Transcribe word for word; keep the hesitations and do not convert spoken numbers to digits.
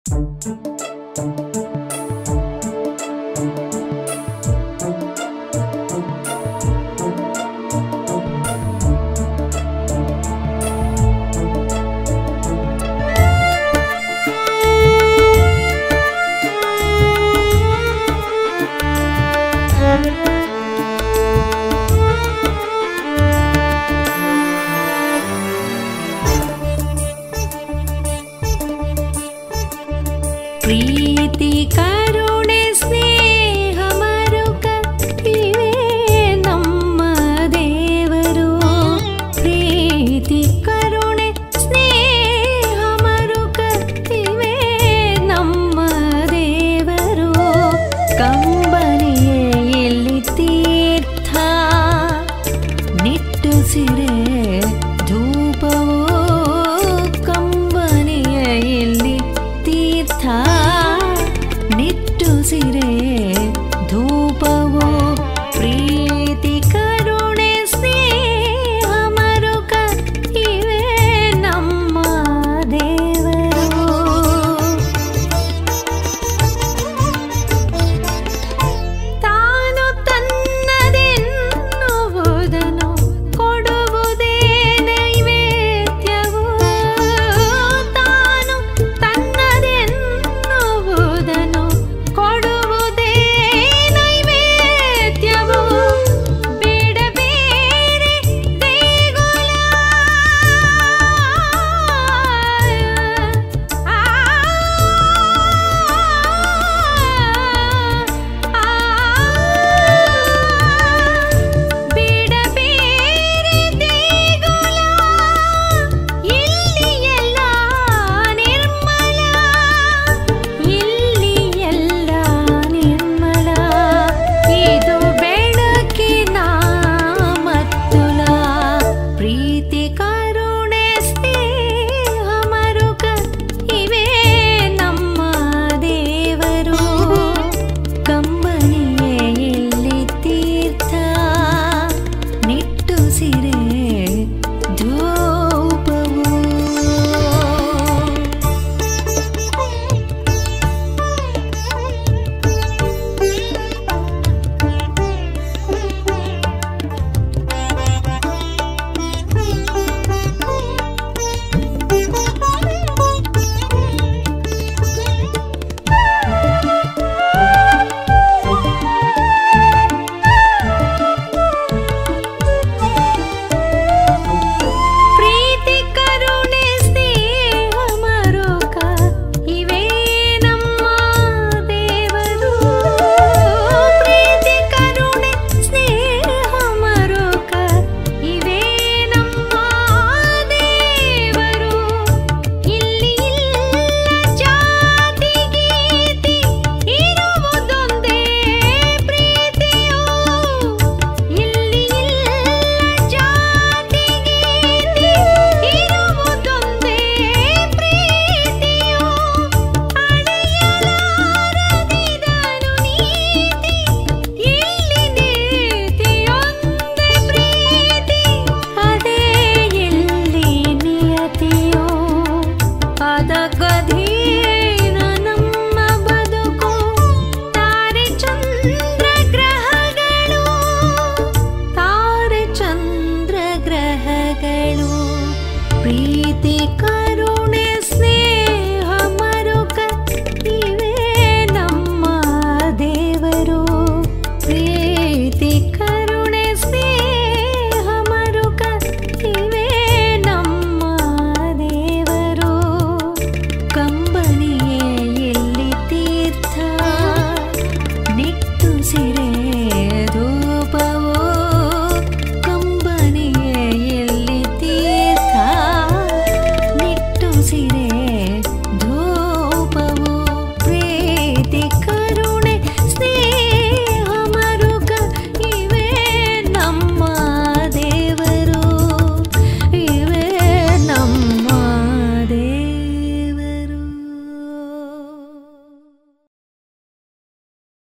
ಪ್ರೀತಿ ಕರುಣೆ ಸ್ನೇಹ ಮರುಕ ಇವೇ ನಮ್ಮ ದೇವರು. ಪ್ರೀತಿ ಕರುಣೆ ಸ್ನೇಹ ಮರುಕ ಇವೇ ನಮ್ಮ ದೇವರು. ಕಂಬನಿಯೇ ಇಲ್ಲಿ ತೀರ್ಥ ನಿಟ್ಟುಸಿರೆ ಧೂಪವೋ. ಕಂಬನಿಯ ಇಲ್ಲಿ ತೀರ್ಥ ನಿಟ್ಟುಸಿರೆ ಧೂಪವೋ. ಪ್ರೀತಿ ಕರುಣೆ ಸ್ನೇಹ ಮರುಕ ಇವೇ ನಮ್ಮ ದೇವರು. ತಾನು ತನ್ನದೆನ್ನುವುದನ್ನು ಕೊಡುವುದೇ ನೈವೇದ್ಯವು. ತಾನು ತನ್ನದೆನ್ನುವುದನ್ನು ಕೊಡುವುದೇ ನೈವೇದ್ಯವು. ಬೇಡಬೇರೆ ದೇಗುಲ ಆ ಬೇಡಬೇರೆ ದೇಗುಲ ಇಲ್ಲಿ ಎಲ್ಲ ನಿರ್ಮಲ. ಇಲ್ಲಿ ಎಲ್ಲ ನಿರ್ಮಲ. ಇದು ಬೆಳಕಿನ ಮತ್ತುಲ. ಪ್ರೀತಿ ಕರುಣೆ ಸ್ನೇಹ ಮರುಕ ಇವೇ ನಮ್ಮ ದೇವರು. ಕಂಬನಿಯೇ ಇಲ್ಲಿ ತೀರ್ಥ ನಿಟ್ಟುಸಿರೆ ಧೂಪವು. ಪ್ರೀತಿ ಕರುಣೆ ಸ್ನೇಹ ಮರುಕ ಇವೇ ನಮ್ಮ ದೇವರು. ಪ್ರೀತಿ ಕರುಣೆ ಸ್ನೇಹ ಮರುಕ ಇವೇ ನಮ್ಮ ದೇವರು. ಇಲ್ಲಿ ಇಲ್ಲ ಜಾತಿ ಗೀತಿ ಇರುವುದೊಂದೇ ಪ್ರೀತಿಯು. ಇಲ್ಲಿ ಇಲ್ಲ ಜಾತಿ ಗೀತಿ ಇರುವುದೊಂದೇ ಪ್ರೀತಿಯು. ಅಳೆಯಲಾರದಿದನು ನೀತಿ ಇಲ್ಲಿ ನೀತಿಯೊಂದೇ ಪ್ರೀತಿ. ಅದೇ ಇಲ್ಲಿ ನಿಯತಿಯು. ಅದಕ್ಕಧಿ